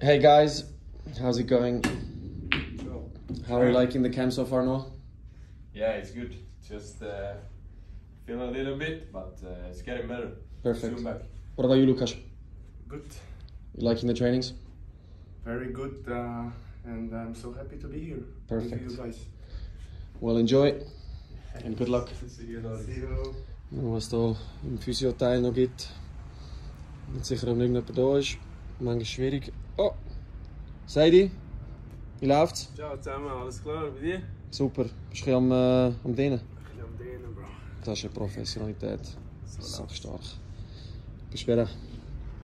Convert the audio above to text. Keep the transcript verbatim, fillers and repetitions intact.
Hey guys, how's it going? Cool. How are you liking the camp so far, Noah? Yeah, it's good. Just uh, feel a little bit, but uh, it's getting better. Perfect. Soon back. What about you, Lucas? Good, You liking the trainings? very good, uh, and I'm so happy to be here. Perfect. With you guys. Well, enjoy and good luck. See you. See you. Was es hier im Physio-Teil noch gibt. Nicht sicher, ob irgendjemand da ist. Manchmal schwierig. Oh! Seidi, wie läuft's? Ciao zusammen, alles klar, bei dir? Super. Bist du ein bisschen am, äh, am Dehnen? Ein bisschen am Dehnen, Bro. Das ist eine Professionalität. So So stark. Bis später.